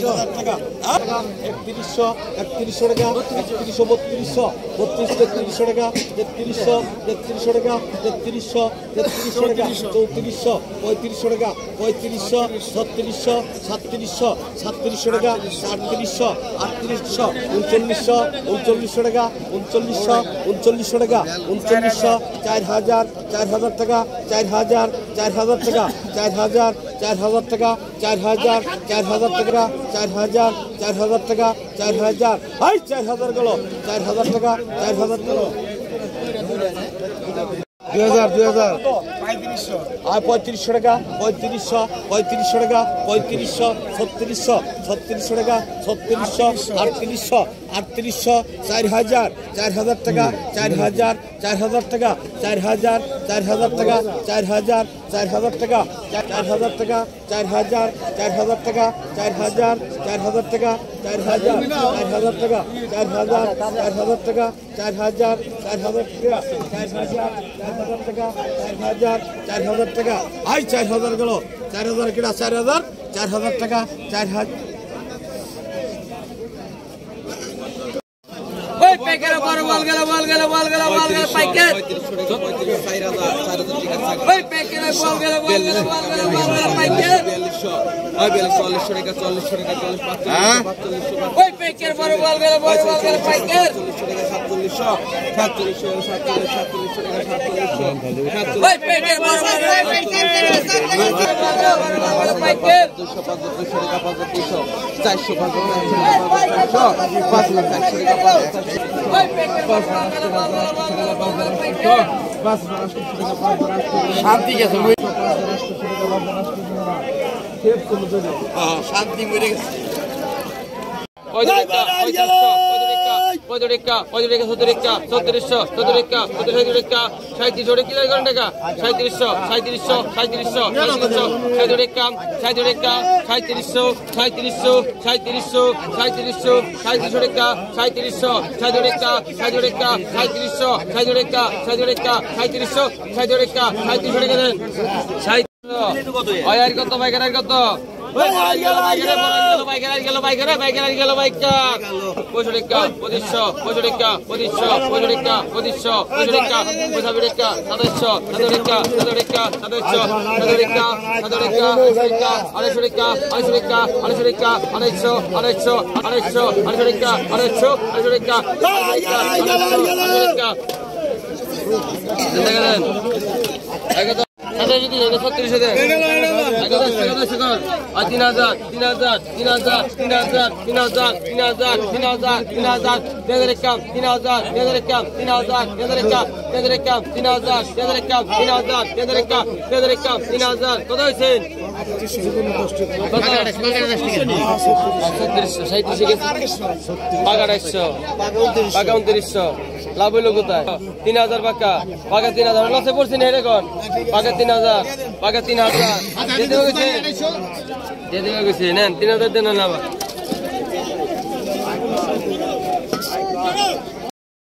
টাকা 3100 টাকা 3100 3200 3300 টাকা 3300 টাকা 3300 টাকা 3400 3500 টাকা 3500 3600 3700 টাকা 3800 3900 টাকা 3900 টাকা 4000 টাকা 4000 টাকা 4000 টাকা 4000 টাকা 4000 টাকা 4000 হাই 4000 গেল 4000 টাকা 4000 গেল 2000 আর 3500 টাকা 3500 টাকা 3500 3600 টাকা 3600 3800 4000 টাকা 4000 টাকা 4000 টাকা 4000 টাকা 4000 টাকা 4000 টাকা 4000 টাকা 4000 টাকা 4000 টাকা 4000 টাকা আই 4000 গেল 4000 কিনা 4000 টাকা 4000 ওই প্যাকের উপর বল গেল প্যাকেট ওই প্যাকের বল গেল প্যাকেট 42 টাকা 40 টাকা 45 ওই প্যাকের বড় বল গেল প্যাকেট 47 ওই প্যাকের বড় প্যাকেট 200 টাকা 400 5 লাখ টাকা ওই প্যাকের শান্তি গেছে শান্তি মরে গেছে কত বাইকের কত লাভ হইল কোথায় 3000 বাঁকা 3000 লসে পড়ছি না এখন বাঁকা 3000 বাঁকা 3000 দিয়ে দেওয়া গেছে নেন 3000 দেন না